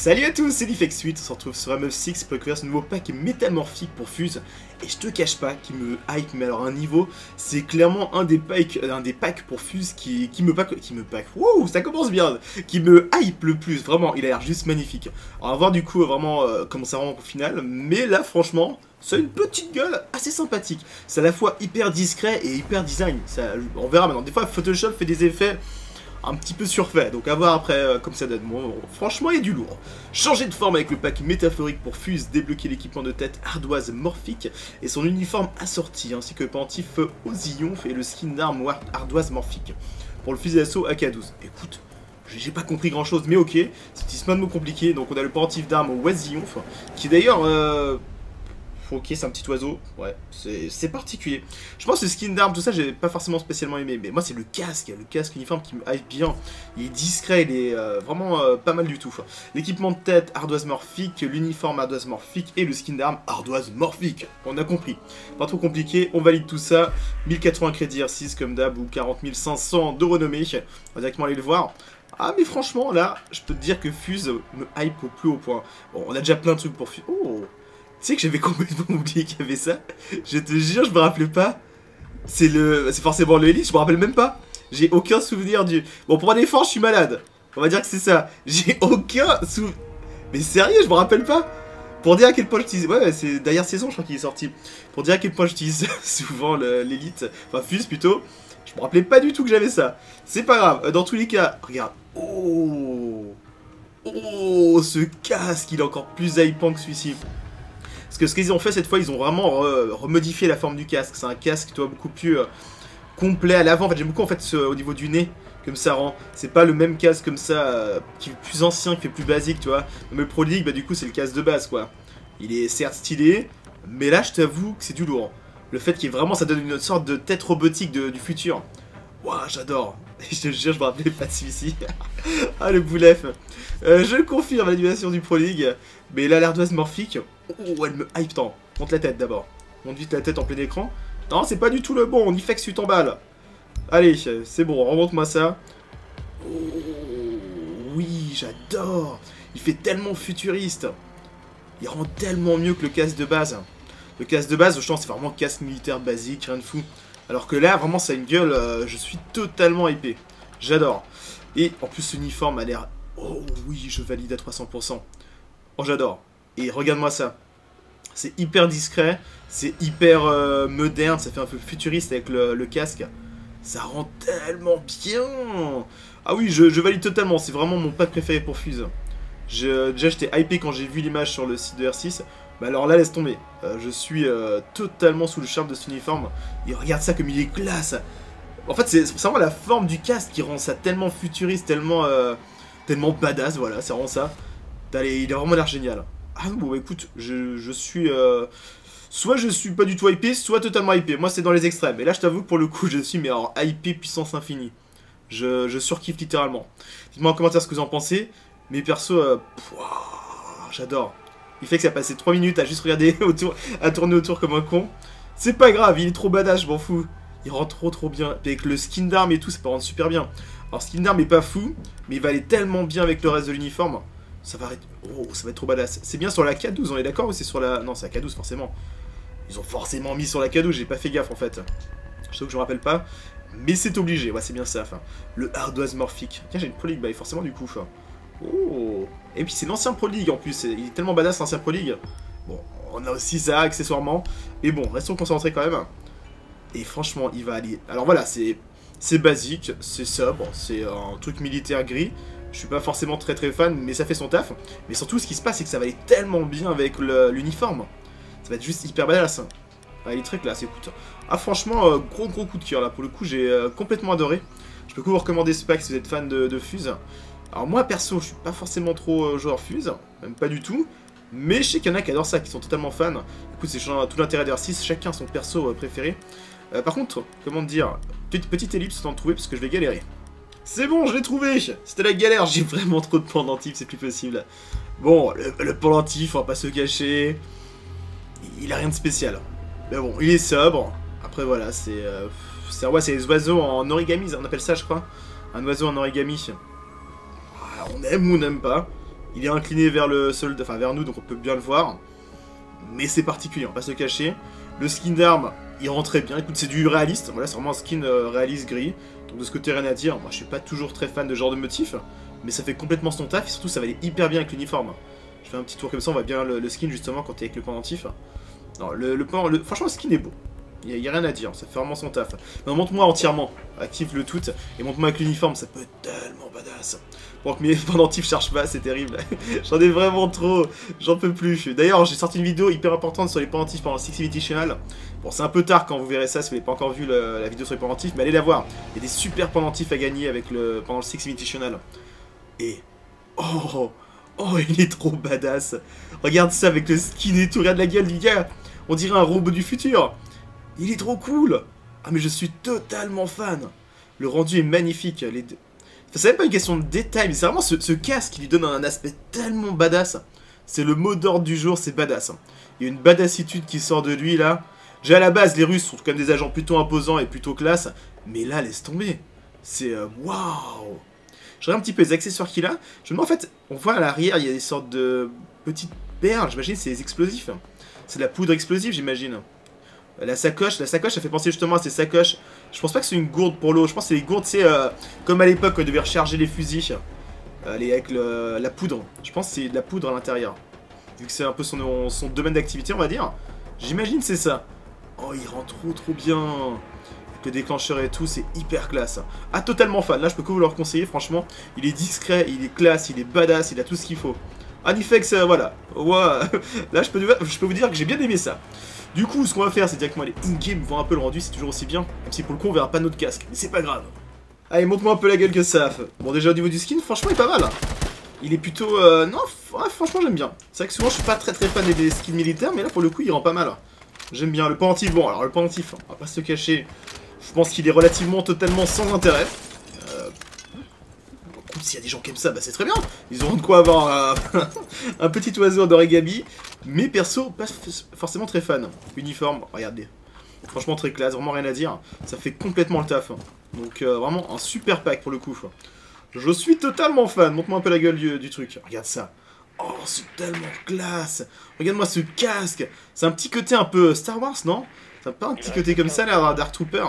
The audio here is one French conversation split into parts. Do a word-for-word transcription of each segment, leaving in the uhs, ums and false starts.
Salut à tous, c'est Lifex huit, on se retrouve sur M F six pour découvrir ce nouveau pack métamorphique pour Fuse. Et je te cache pas qu'il me hype, mais alors un niveau, c'est clairement un des packs, un des packs pour Fuse qui, qui me pack, qui me pack, wow, ça commence bien, qui me hype le plus, vraiment, il a l'air juste magnifique. On va voir du coup vraiment euh, comment ça rend au final, mais là franchement, ça a une petite gueule assez sympathique. C'est à la fois hyper discret et hyper design, ça, on verra maintenant, des fois Photoshop fait des effets un petit peu surfait, donc à voir après euh, comme ça donne. Bon, franchement il y a du lourd. Changer de forme avec le pack métaphorique pour Fuse, débloquer l'équipement de tête ardoise morphique et son uniforme assorti, ainsi que le pendentif Osillon et le skin d'arme ardoise morphique. Pour le fusil d'assaut A K douze. Écoute, j'ai pas compris grand chose, mais ok, c'est un mot compliqué. Donc on a le pendentif d'arme Oisillon, qui d'ailleurs... Euh... Ok, c'est un petit oiseau, ouais, c'est particulier. Je pense que le skin d'arme, tout ça, j'ai pas forcément spécialement aimé, mais moi c'est le casque, le casque uniforme qui me hype bien. Il est discret, il est euh, vraiment euh, pas mal du tout. L'équipement de tête, ardoise morphique, l'uniforme ardoise morphique et le skin d'arme ardoise morphique. On a compris. Pas trop compliqué, on valide tout ça. mille quatre-vingts crédits R six comme d'hab ou quarante mille cinq cents de renommée. On va directement aller le voir. Ah mais franchement là, je peux te dire que Fuse me hype au plus haut point. Bon, on a déjà plein de trucs pour Fuse. Oh, tu sais que j'avais complètement oublié qu'il y avait ça. Je te jure, je me rappelais pas. C'est le, c'est forcément le Elite, je me rappelle même pas. J'ai aucun souvenir du... Bon, pour un effort, je suis malade. On va dire que c'est ça. J'ai aucun souvenir... Mais sérieux, je me rappelle pas. Pour dire à quel point j'utilise... Ouais, c'est dernière saison, je crois qu'il est sorti. Pour dire à quel point j'utilise souvent l'Elite. Enfin, Fuse plutôt. Je me rappelais pas du tout que j'avais ça. C'est pas grave. Dans tous les cas, regarde. Oh, oh, ce casque, il est encore plus hypant que celui-ci. Parce que ce qu'ils ont fait cette fois, ils ont vraiment re remodifié la forme du casque. C'est un casque, toi, beaucoup plus euh, complet à l'avant. En fait, j'aime beaucoup en fait ce, au niveau du nez, comme ça rend. C'est pas le même casque comme ça, euh, qui est plus ancien, qui est plus basique, tu vois. Mais le Pro League, bah du coup, c'est le casque de base, quoi. Il est certes stylé, mais là, je t'avoue que c'est du lourd. Le fait qu'il y ait vraiment, ça donne une sorte de tête robotique de, du futur. Waouh, j'adore. Je te jure, je me rappelais pas de celui-ci. Ah, le boulef. Euh, je confirme l'animation du Pro League. Mais là, l'ardoise morphique, oh, elle me hype tant. Monte la tête d'abord. Monte vite la tête en plein écran. Non, c'est pas du tout le bon. On y fait que tu t'emballes. Allez, c'est bon, remonte-moi ça. Oh, oui, j'adore. Il fait tellement futuriste. Il rend tellement mieux que le casque de base. Le casque de base, je pense, c'est vraiment casque militaire basique, rien de fou. Alors que là, vraiment, ça a une gueule, euh, je suis totalement hypé. J'adore. Et en plus, l'uniforme a l'air... Oh oui, je valide à trois cents pour cent. Oh, j'adore. Et regarde-moi ça. C'est hyper discret, c'est hyper euh, moderne, ça fait un peu futuriste avec le, le casque. Ça rend tellement bien. Ah oui, je, je valide totalement, c'est vraiment mon pack préféré pour Fuse. Je, déjà, j'étais hypé quand j'ai vu l'image sur le site de R six. Mais alors là, laisse tomber. Euh, je suis euh, totalement sous le charme de cet uniforme. Et regarde ça comme il est classe. En fait, c'est vraiment la forme du casque qui rend ça tellement futuriste, tellement, euh, tellement badass. Voilà, c'est vraiment ça. Allez, il a vraiment l'air génial. Ah bon, bah, écoute, je, je suis... Euh, soit je suis pas du tout hypé, soit totalement hypé. Moi, c'est dans les extrêmes. Et là, je t'avoue que pour le coup, je suis mais alors hypé puissance infinie. Je, je surkiffe littéralement. Dites-moi en commentaire ce que vous en pensez. Mais perso, euh, j'adore. Il fait que ça a passé trois minutes à juste regarder autour, à tourner autour comme un con. C'est pas grave, il est trop badass, je m'en fous. Il rend trop trop bien. Et avec le skin d'arme et tout, ça peut rendre super bien. Alors, skin d'arme est pas fou, mais il va aller tellement bien avec le reste de l'uniforme. Ça va être... Oh, ça va être trop badass. C'est bien sur la K douze, on est d'accord ou c'est sur la... Non, c'est la K douze, forcément. Ils ont forcément mis sur la K douze, j'ai pas fait gaffe, en fait. Je sais que je me rappelle pas. Mais c'est obligé, ouais, c'est bien ça. Enfin, le ardoise morphique. Tiens, j'ai une Pro League, bah, forcément, du coup. Enfin. Oh. Et puis, c'est l'ancien Pro League, en plus. Il est tellement badass, l'ancien Pro League. Bon, on a aussi ça, accessoirement. Mais bon, restons concentrés, quand même. Et franchement, il va aller... Alors, voilà, c'est... C'est basique, c'est sobre, c'est un truc militaire gris. Je suis pas forcément très très fan, mais ça fait son taf. Mais surtout, ce qui se passe, c'est que ça va aller tellement bien avec l'uniforme. Ça va être juste hyper badass. Ah, il est très classe, écoute. Ah, franchement, euh, gros gros coup de cœur là. Pour le coup, j'ai euh, complètement adoré. Je peux que vous recommander ce pack si vous êtes fan de, de Fuse. Alors, moi perso, je suis pas forcément trop euh, joueur Fuse, même pas du tout. Mais je sais qu'il y en a qui adorent ça, qui sont totalement fans. Écoute, c'est tout l'intérêt d'R six, chacun son perso euh, préféré. Euh, par contre, comment dire, petite, petite ellipse sans le trouver parce que je vais galérer. C'est bon, je l'ai trouvé. C'était la galère, j'ai vraiment trop de pendentifs, c'est plus possible. Bon, le, le pendentif, on va pas se cacher. Il a rien de spécial. Mais bon, il est sobre. Après voilà, c'est... Euh, c'est ouais, les oiseaux en origami, on appelle ça je crois. Un oiseau en origami. On aime ou on n'aime pas. Il est incliné vers le soldat, enfin vers nous, donc on peut bien le voir. Mais c'est particulier, on va pas se le cacher. Le skin d'arme, il rentrait bien. Écoute, c'est du réaliste. Voilà, c'est vraiment un skin euh, réaliste gris. Donc de ce côté, rien à dire. Moi, je suis pas toujours très fan de ce genre de motif. Mais ça fait complètement son taf. Et surtout, ça va aller hyper bien avec l'uniforme. Je fais un petit tour comme ça, on voit bien le, le skin justement quand t'es avec le pendentif. Non, le, le, le, franchement, le skin est beau. Il n'y a, a rien à dire, ça fait vraiment son taf. Mais montre-moi entièrement, active le tout. Et montre-moi avec l'uniforme, ça peut être tellement badass. Pour que mes pendentifs chargent pas, c'est terrible. J'en ai vraiment trop, j'en peux plus. D'ailleurs, j'ai sorti une vidéo hyper importante sur les pendentifs pendant le Six Invitational. Bon, c'est un peu tard quand vous verrez ça, si vous n'avez pas encore vu le, la vidéo sur les pendentifs, mais allez la voir. Il y a des super pendentifs à gagner avec le, pendant le Six Invitational. Et... Oh, oh, il est trop badass. Regarde ça avec le skin et tout, regarde la gueule du gars. On dirait un robot du futur. Il est trop cool. Ah, mais je suis totalement fan. Le rendu est magnifique. Les deux... C'est même pas une question de détail, mais c'est vraiment ce, ce casque qui lui donne un aspect tellement badass. C'est le mot d'ordre du jour, c'est badass. Il y a une badassitude qui sort de lui, là. Déjà, à la base, les Russes sont quand même des agents plutôt imposants et plutôt classe. Mais là, laisse tomber. C'est... Euh, waouh. Je regarde un petit peu les accessoires qu'il a. Je me demande, en fait, on voit à l'arrière, il y a des sortes de petites perles. J'imagine c'est des explosifs. C'est de la poudre explosive, j'imagine. La sacoche, la sacoche, ça fait penser justement à ces sacoches. Je pense pas que c'est une gourde pour l'eau. Je pense que c'est des gourdes, c'est euh, comme à l'époque quand ils devaient recharger les fusils. Euh, les, avec le, la poudre. Je pense que c'est de la poudre à l'intérieur. Vu que c'est un peu son, son domaine d'activité, on va dire. J'imagine c'est ça. Oh, il rend trop trop bien. Avec le déclencheur et tout, c'est hyper classe. Ah, totalement fan. Là, je peux que vous le conseiller, franchement. Il est discret, il est classe, il est badass, il a tout ce qu'il faut. Anifex, euh, voilà. Ouais. Là, je peux, je peux vous dire que j'ai bien aimé ça. Du coup, ce qu'on va faire, c'est directement aller in-game, voir un peu le rendu, c'est toujours aussi bien. Même si pour le coup, on verra pas notre casque, mais c'est pas grave. Allez, montre-moi un peu la gueule que ça fait. Bon, déjà au niveau du skin, franchement, il est pas mal. Il est plutôt... Euh, non, ouais, franchement, j'aime bien. C'est vrai que souvent, je suis pas très très fan des skins militaires, mais là, pour le coup, il rend pas mal. J'aime bien. Le pendentif, bon, alors le pendentif, on va pas se cacher. Je pense qu'il est relativement totalement sans intérêt. Euh... S'il y a des gens qui aiment ça, bah c'est très bien. Ils auront de quoi avoir un, un petit oiseau d'origami. Mais perso, pas forcément très fan. Uniforme, regardez. Franchement très classe, vraiment rien à dire. Ça fait complètement le taf. Donc euh, vraiment un super pack pour le coup. Je suis totalement fan. Montre-moi un peu la gueule du, du truc. Regarde ça. Oh, c'est tellement classe. Regarde-moi ce casque. C'est un petit côté un peu Star Wars, non? Ça pas un petit côté comme ça, là, Dark Trooper.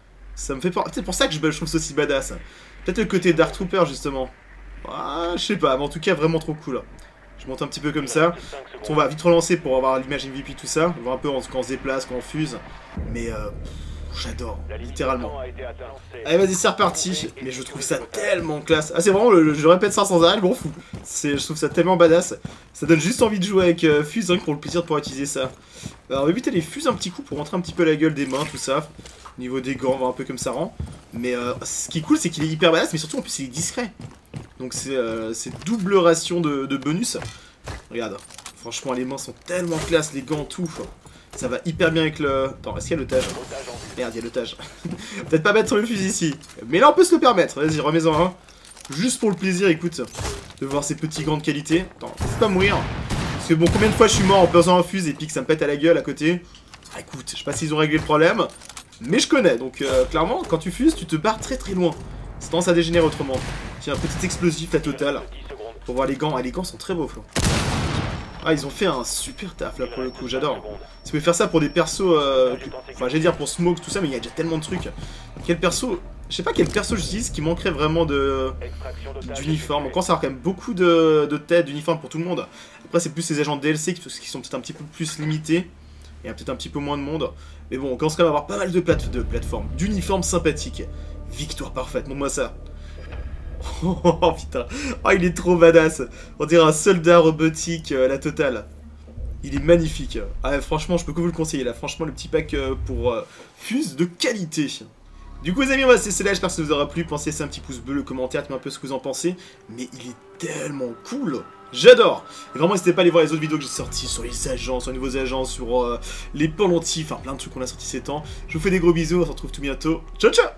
Ça me fait pas... C'est pour ça que je, je trouve ça aussi badass. Peut-être le côté Dark Trooper, justement. Ah, je sais pas, mais en tout cas, vraiment trop cool. Je monte un petit peu comme ça. On va vite relancer pour avoir l'image M V P, tout ça. On voit un peu quand on se déplace, quand on fuse. Mais euh, j'adore, littéralement. Allez, vas-y, c'est reparti. Mais je trouve ça tellement classe. Ah, c'est vraiment, le, je répète ça sans arrêt, je m'en fous. Je trouve ça tellement badass. Ça donne juste envie de jouer avec euh, Fuse, hein, pour le plaisir de pouvoir utiliser ça. Alors, on va éviter les fuses un petit coup pour montrer un petit peu la gueule des mains, tout ça. Au niveau des gants, on voit un peu comme ça rend. Mais euh, ce qui est cool, c'est qu'il est hyper badass, mais surtout en plus il est discret. Donc c'est euh, double ration de, de bonus. Regarde, franchement les mains sont tellement classe, les gants, tout. Ça va hyper bien avec le... Attends, est-ce qu'il y a l'otage? Merde, il y a l'otage. Peut-être pas mettre le fusil ici. Mais là on peut se le permettre, vas-y, remets-en un. Juste pour le plaisir, écoute, de voir ces petits gants de qualité. Attends, faut pas mourir. Parce que bon, combien de fois je suis mort en pesant un fuse et puis que ça me pète à la gueule à côté. Ah, écoute, je sais pas s'ils ont réglé le problème. Mais je connais, donc euh, clairement, quand tu fuses, tu te barres très très loin. C'est tendance à dégénérer autrement. Tiens, un petit explosif, la totale. Pour voir les gants. Ah, les gants sont très beaux, Flo. Ah, ils ont fait un super taf, là, pour le coup, j'adore. Si vous pouvez faire ça pour des persos... Euh, enfin, j'allais dire pour Smoke, tout ça, mais il y a déjà tellement de trucs. Quel perso... Je sais pas quel perso j'utilise qui manquerait vraiment de d'uniforme. On commence à avoir quand même beaucoup de, de têtes, d'uniformes pour tout le monde. Après, c'est plus les agents D L C qui, qui sont peut-être un petit peu plus limités. Il y a peut-être un petit peu moins de monde. Mais bon, on commence quand même à avoir pas mal de, plate de plateformes, d'uniformes sympathiques. Victoire parfaite, montre-moi ça. Oh putain, oh il est trop badass. On dirait un soldat robotique à euh, la totale. Il est magnifique. Ah, franchement, je peux que vous le conseiller là. Franchement, le petit pack euh, pour euh, Fuse de qualité. Du coup les amis, on va laisser là, j'espère que ça vous aura plu. Pensez à laisser un petit pouce bleu, le commentaire, dites-moi un peu ce que vous en pensez. Mais il est tellement cool. J'adore. Et vraiment n'hésitez pas à aller voir les autres vidéos que j'ai sorties sur les agents, sur les nouveaux agents, sur euh, les pendentifs, enfin plein de trucs qu'on a sortis ces temps. Je vous fais des gros bisous, on se retrouve tout bientôt. Ciao ciao.